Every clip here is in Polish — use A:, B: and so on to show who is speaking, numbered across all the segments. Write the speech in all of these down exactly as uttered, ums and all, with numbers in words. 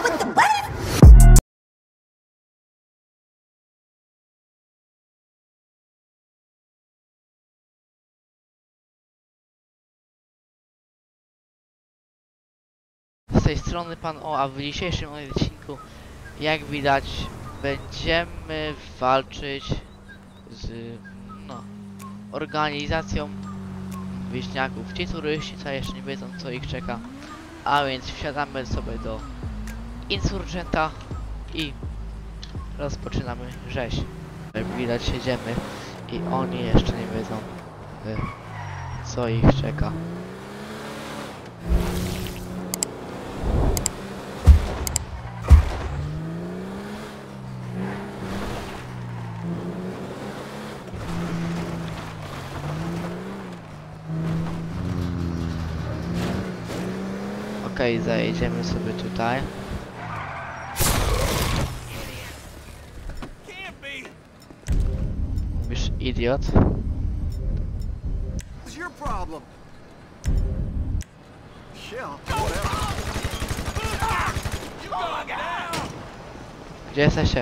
A: Z tej strony Pan O, a w dzisiejszym odcinku, jak widać, będziemy walczyć z, no, organizacją wieśniaków. Ci turyści, co jeszcze nie wiedzą, co ich czeka, a więc wsiadamy sobie do insurgenta i rozpoczynamy rzeź. Jak widać, jedziemy i oni jeszcze nie wiedzą, co ich czeka. Okej, okay, zajedziemy sobie tutaj. Mówisz idiot? Gdzie jesteście?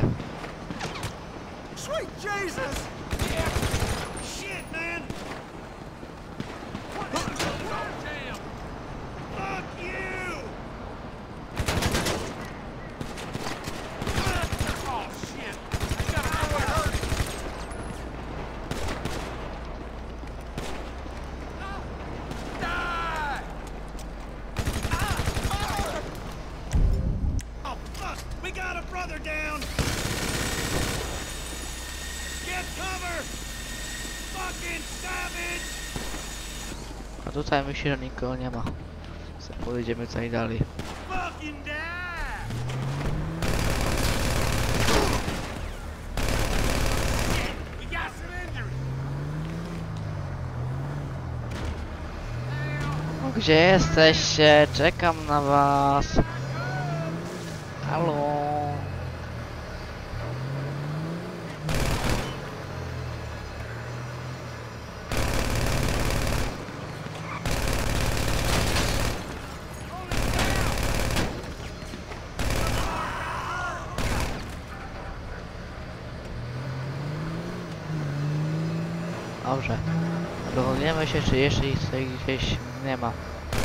A: A tutaj myślę, że nikogo nie ma. Pojedziemy tutaj dalej. Gdzie jesteście? Czekam na was. Halo. Dobrze. Dowiemy się, czy jeszcze ich tutaj gdzieś nie ma.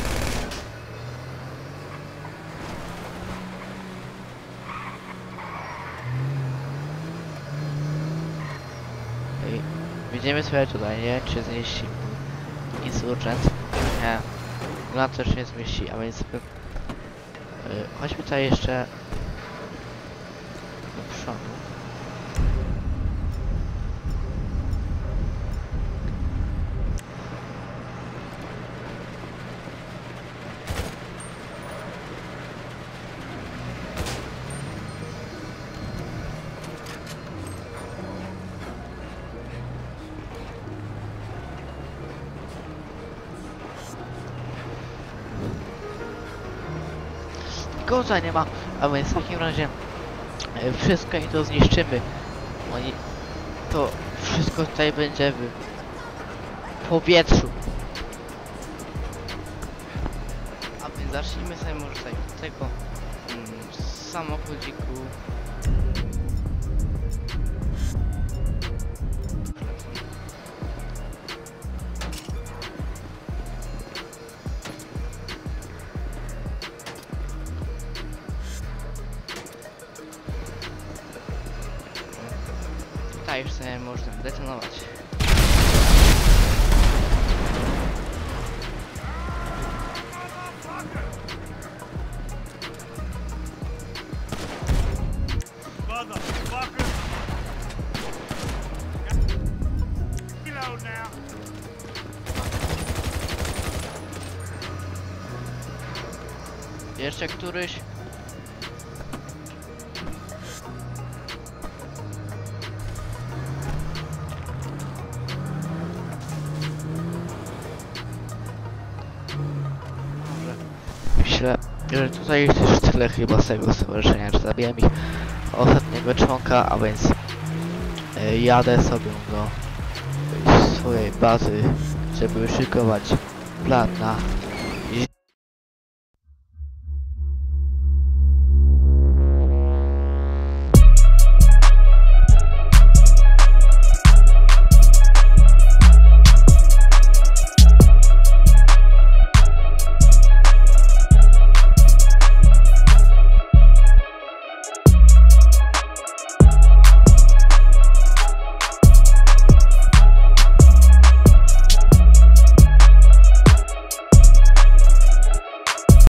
A: I widzimy sobie tutaj, nie? Czy zmieści insurgent? Nie. No też nie zmieści, a więc yy, chodźmy tutaj jeszcze do przodu. Goza nie ma, a więc w takim razie e, wszystko i to zniszczymy. Oni to wszystko tutaj będzie w powietrzu. A więc zacznijmy sobie może tutaj od tego mm, samochodziku. Tutaj już sobie można detonować. Jeszcze któryś? Myślę, że tutaj jest już tyle chyba z tego stowarzyszenia, że zabijam ich ostatniego członka, a więc e, jadę sobie do swojej bazy, żeby szykować plan na